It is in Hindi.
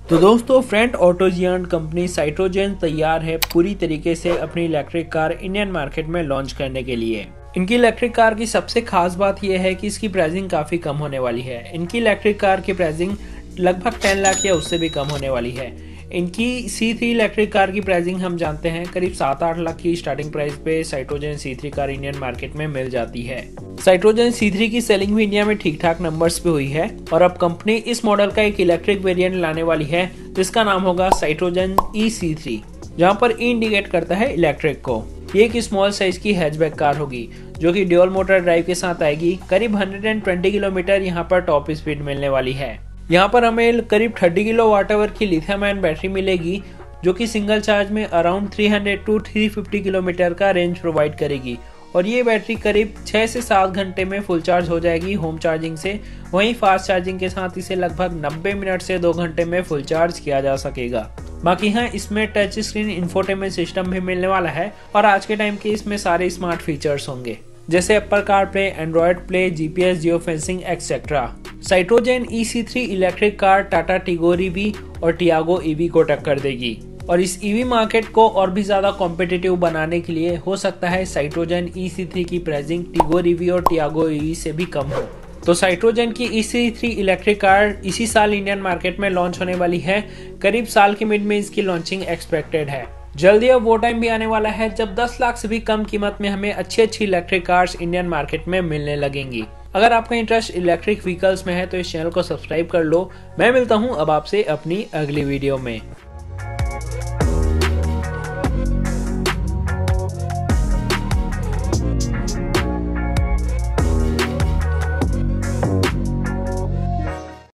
तो दोस्तों French auto giant company Citroen तैयार है पूरी तरीके से अपनी इलेक्ट्रिक कार इंडियन मार्केट में लॉन्च करने के लिए। इनकी इलेक्ट्रिक कार की सबसे खास बात यह है कि इसकी प्राइसिंग काफी कम होने वाली है। इनकी इलेक्ट्रिक कार की प्राइसिंग लगभग 10 लाख या उससे भी कम होने वाली है। इनकी C3 इलेक्ट्रिक कार की प्राइसिंग हम जानते हैं करीब 7-8 लाख की स्टार्टिंग प्राइस पे साइट्रोजेन C3 कार इंडियन मार्केट में मिल जाती है। साइट्रोजेन C3 की सेलिंग भी इंडिया में ठीक ठाक नंबर्स पे हुई है और अब कंपनी इस मॉडल का एक इलेक्ट्रिक वेरिएंट लाने वाली है जिसका नाम होगा साइट्रोजेन EC3, जहां पर E इंडिकेट करता है इलेक्ट्रिक को। ये एक स्मॉल साइज की हैचबैक कार होगी जो कि ड्यूल मोटर ड्राइव के साथ आएगी। करीब 120 किलोमीटर यहाँ पर टॉप स्पीड मिलने वाली है। यहाँ पर हमें करीब 30 किलो वाट आवर की लिथियम आयन बैटरी मिलेगी जो कि सिंगल चार्ज में अराउंड 300 to 350 किलोमीटर का रेंज प्रोवाइड करेगी और ये बैटरी करीब 6 से 7 घंटे में फुल चार्ज हो जाएगी होम चार्जिंग से। वहीं फास्ट चार्जिंग के साथ इसे लगभग 90 मिनट से 2 घंटे में फुल चार्ज किया जा सकेगा। बाकी हाँ, इसमें टच स्क्रीन इंफोटेनमेंट सिस्टम भी मिलने वाला है और आज के टाइम के इसमें सारे स्मार्ट फीचर्स होंगे जैसे Apple CarPlay, Android play, GPS, geo fencing etcetera. Citroen EC3 electric car Tata Tigor EV और टियागो EV को टक्कर देगी और इस EV मार्केट को और भी ज्यादा कॉम्पिटिटिव बनाने के लिए हो सकता है साइट्रोजेन EC3 की प्राइसिंग टिगोर EV और टियागो EV से भी कम हो। तो साइट्रोजेन की EC3 इलेक्ट्रिक कार इसी साल इंडियन मार्केट में लॉन्च होने वाली है। करीब साल के मिड में इसकी लॉन्चिंग एक्सपेक्टेड है। जल्दी अब वो टाइम भी आने वाला है जब 10 लाख से भी कम कीमत में हमें अच्छी इलेक्ट्रिक कार्स इंडियन मार्केट में मिलने लगेंगी। अगर आपका इंटरेस्ट इलेक्ट्रिक व्हीकल्स में है तो इस चैनल को सब्सक्राइब कर लो। मैं मिलता हूं अब आपसे अपनी अगली वीडियो में।